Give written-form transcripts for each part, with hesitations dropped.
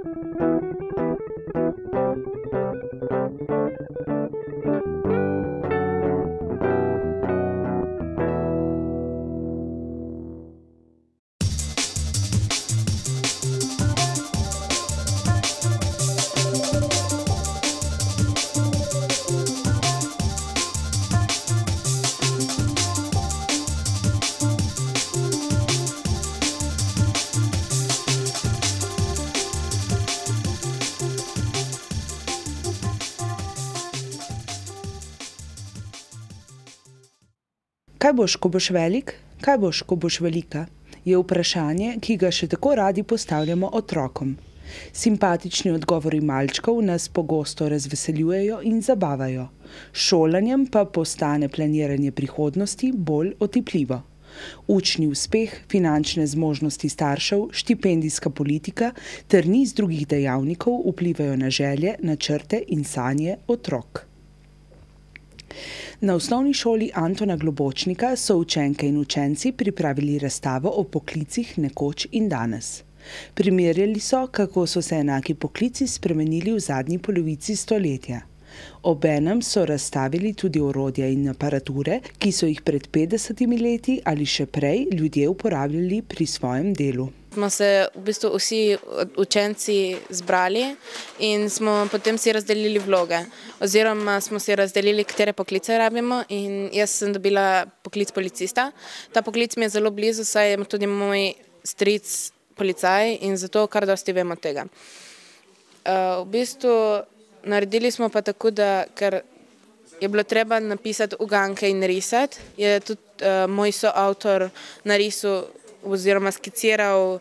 Kaj boš, ko boš velik? Kaj boš, ko boš velika? Je vprašanje, ki ga še tako radi postavljamo otrokom. Simpatični odgovori malčkov nas pogosto razveseljujejo in zabavajo. S šolanjem pa postane planiranje prihodnosti bolj otipljivo. Učni uspeh, finančne zmožnosti staršev, štipendijska politika ter niz drugih dejavnikov vplivajo na želje, načrte in sanje otrok. Na osnovni šoli Antona Globočnika so učenke in učenci pripravili razstavo o poklicih nekoč in danes. Primerjali so, kako so se enaki poklici spremenili v zadnji polovici stoletja. Obenem so razstavili tudi orodja in aparature, ki so jih pred 50 leti ali še prej ljudje uporabljali pri svojem delu. Smo se v bistvu vsi učenci zbrali in smo potem si razdelili vloge. Oziroma smo si razdelili, katere poklice rabimo, in jaz sem dobila poklic policista. Ta poklic mi je zelo blizu, saj je tudi moj stric policaj in zato kar dosti vem od tega. V bistvu naredili smo pa tako, da ker je bilo treba napisati uganke in risati, je tudi moj soavtor narisal oziroma skiciral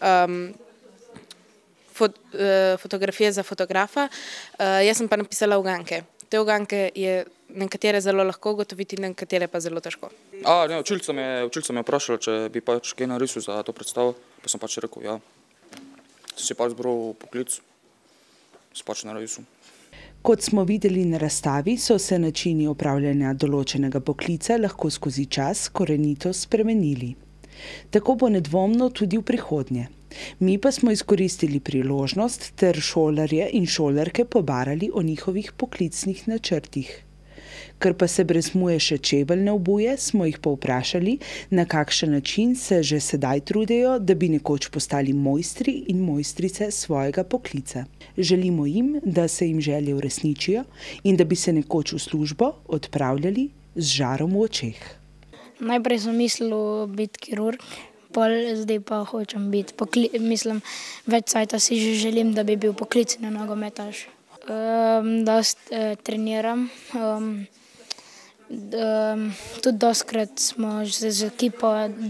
fotografije za fotografa, jaz sem pa napisala uganke. Te uganke je nekatere zelo lahko ugotoviti, nekatere pa zelo težko. Učilca me je vprašala, če bi pač kaj narisal za to predstavo, pa sem pač rekel, ja. Sem si pač zbral poklic, sem pač narisal. Kot smo videli na razstavi, so se načini opravljanja določenega poklica lahko skozi čas korenito spremenili. Tako bo nedvomno tudi v prihodnje. Mi pa smo izkoristili priložnost ter šolarje in šolarke pobarali o njihovih poklicnih načrtih. Ker pa se brez muje še čevelj ne obuje, smo jih povprašali, na kakšen način se že sedaj trudejo, da bi nekoč postali mojstri in mojstrice svojega poklica. Želimo jim, da se jim želje uresničijo in da bi se nekoč v službo odpravljali z žarom v očeh. Najprej sem mislil biti kirurg, zdaj pa hočem biti več cajta si že želim, da bi bil poklicni nogometaš. Dosti treniram, tudi dostikrat smo z ekipo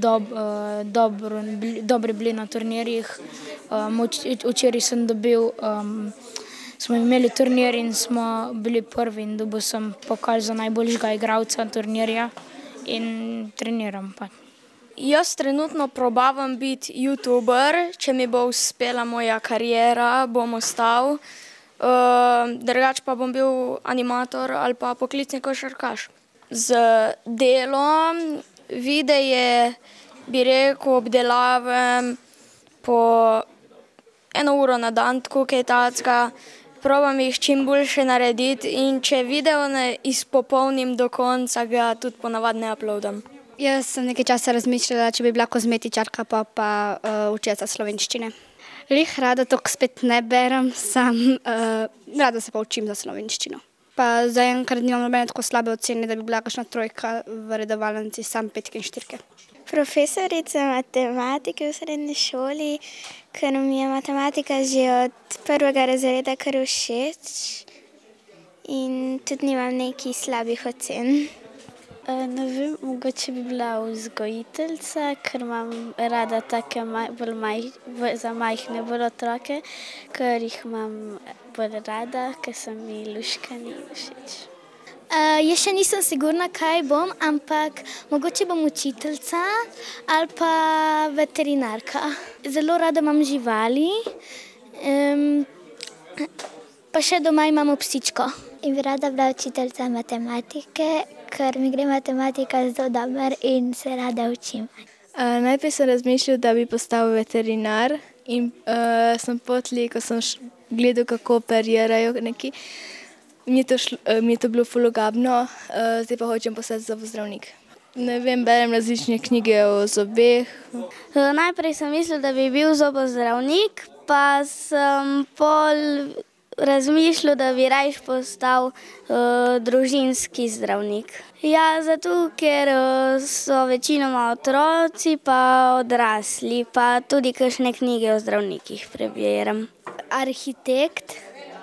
dobri bili na turnirjih. Včeraj sem smo imeli turnir in smo bili prvi in dobil sem pokal za najboljšega igralca turnirja. In treniram pa. Jaz trenutno probavam biti youtuber, če mi bo uspela moja kariera, bom ostal. Drugače pa bom bil animator ali pa poklicni košarkaš. Z delom videe, bi rekel, obdelavem po 1 uro na dan, tako kaj tacka. Probam jih čim boljše narediti in če video ne izpopolnim do konca, ga tudi ponavadi ne uploadam. Jaz sem nekaj časa razmišljala, če bi bila kozmetičarka pa učiteljica slovenščine. Rada toliko spet ne berem, rada se pa učim za slovenščino. Pa zaenkrat nimam nobene tako slabe ocene, da bi bila kakšna 3 v redovalnici, samo 5 in 4. Profesorica matematike v srednji šoli, ker mi je matematika že od 1. razreda kar všeč in tudi nimam nekih slabih ocen. Ne vem, mogoče bi bila vzgojiteljica, ker imam rada take za majhne bolj otroke, ker jih imam bolj rada, ker so mi luškani všeč. Jaz še nisem sigurna, kaj bom, ampak mogoče bom učiteljica ali pa veterinarka. Zelo rada imam živali, pa še doma imamo psičko. In bi rada bila učiteljica matematike, ker mi gre matematika zelo dobro in se rada učim. Najprej sem razmišljal, da bi postal veterinar, in sem potli, ko sem gledal, kako operirajo neki. Mi je to bilo ful ogabno, zdaj pa hočem postati zobozdravnik. Ne vem, berem različne knjige o zobeh. Najprej sem mislil, da bi bil zobozdravnik, pa sem pol razmišljal, da bi rajš postal družinski zdravnik. Ja, zato, ker so večinoma otroci pa odrasli, pa tudi kakšne knjige o zdravnikih prebiram. Arhitekt.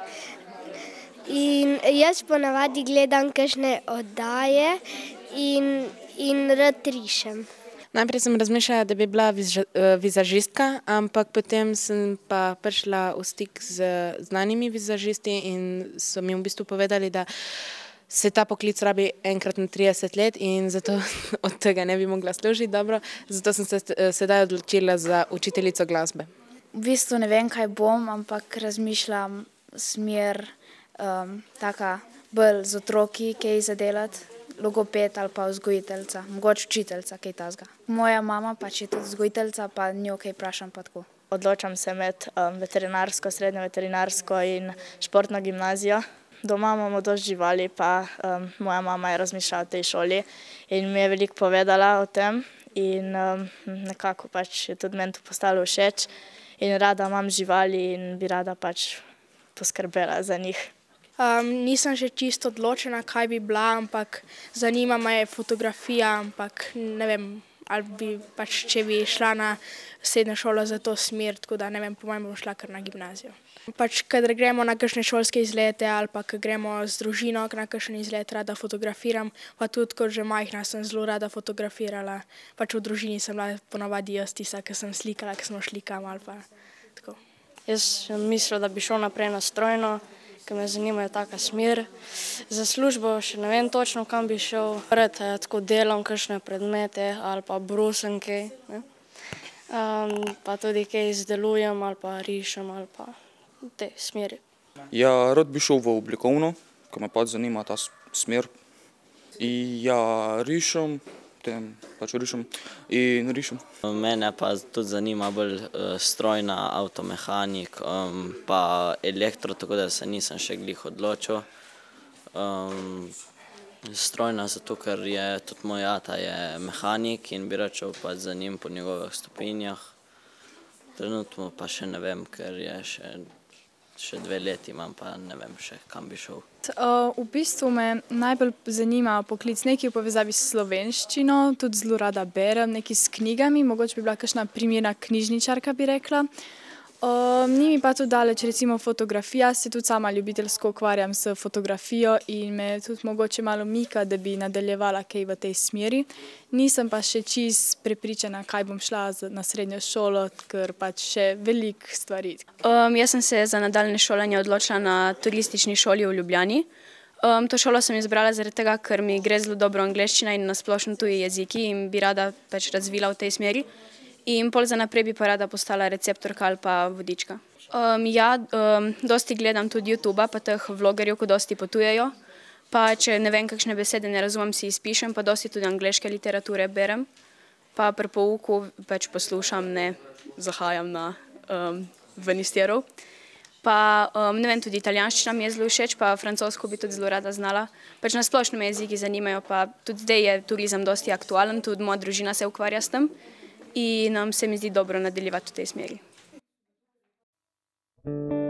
In jaz ponavadi gledam kakšne oddaje in rad rišem. Najprej sem razmišljala, da bi bila vizažistka, ampak potem sem pa prišla v stik z znanimi vizažisti in so mi v bistvu povedali, da se ta poklic rabi enkrat na 30 let in zato od tega ne bi mogla služiti dobro. Zato sem se sedaj odločila za učiteljico glasbe. V bistvu ne vem, kaj bom, ampak razmišljam smer taka bolj z otroki, kaj zadelati. Logoped ali pa vzgojiteljica, mogoče učiteljica, kaj tasga. Moja mama pač je tudi vzgojiteljica, pa njo kaj vprašam pa tako. Odločam se med veterinarsko, srednjo veterinarsko in športno gimnazijo. Doma imamo dosti živali, pa moja mama je razmišljala o tej šoli in mi je veliko povedala o tem in nekako pač je tudi meni to postalo všeč in rada imam živali in bi rada pač poskrbela za njih. Nisem še čisto odločena, kaj bi bila, ampak zanima me fotografija, ampak ne vem, ali bi pač, če bi šla na srednjo šolo za to smer, tako da ne vem, po mojem bom šla kar na gimnazijo. Pač, kadar gremo na kakšne šolske izlete ali pa kad gremo z družino na kakšen izlet, rada fotografiram, pa tudi kot že majhna sem zelo rada fotografirala. Pač v družini sem bila ponavadi jaz tista, ki sem slikala, ki smo šli kam ali pa tako. Jaz sem mislila, da bi šel naprej na strojno, ker me zanimajo taka smer. Za službo še ne vem točno, kam bi šel. Pred tako delam kakšne predmete ali pa brusim kaj. Pa tudi kaj izdelujem ali pa rišem ali pa v tej smeri. Ja, rad bi šel v oblikovno, ker me pač zanima ta smer. Ja, rišem in rišem. Mene pa tudi zanima bolj strojna, avtomehanik pa elektro, tako da se nisem še glih odločil. Strojna zato, ker je tudi moj ata je mehanik in bi rad šel pa za njim po njegovih stopinjah. Trenutno pa še ne vem, ker je še 2 leti imam, pa ne vem še, kam bi šel. V bistvu me najbolj zanima poklic nekaj v povezavi s slovenščino, tudi zelo rada berem, nekaj s knjigami, mogoče bi bila kakšna primerna knjižničarka, bi rekla. Ni mi pa tudi daleč, recimo fotografija, se tudi sama ljubiteljsko ukvarjam s fotografijo in me tudi mogoče malo mika, da bi nadaljevala kaj v tej smeri. Nisem pa še čisto prepričana, kaj bom šla na srednjo šolo, ker pač še veliko stvari. Jaz sem se za nadaljnje šolanje odločila na turistični šoli v Ljubljani. To šolo sem izbrala zaradi tega, ker mi gre zelo dobro angleščina in na splošno tuji jeziki in bi rada pač razvila v tej smeri. In pol za naprej bi pa rada postala receptorka ali pa vodička. Dosti gledam tudi YouTubea, pa teh vlogerjev, ko dosti potujejo. Pa če ne vem, kakšne besede ne razumem, si izpišem, pa dosti tudi angleške literature berem. Pa pri pouku pač poslušam, ne zahajam ven iz tirov. Pa ne vem, tudi italijanščina mi je zelo všeč, pa francosko bi tudi zelo rada znala. Pač na splošno me jeziki zanimajo, pa tudi zdaj je turizem dosti aktualen, tudi moja družina se ukvarja s tem. In se mi zdi dobro nadaljevati v tej smeri.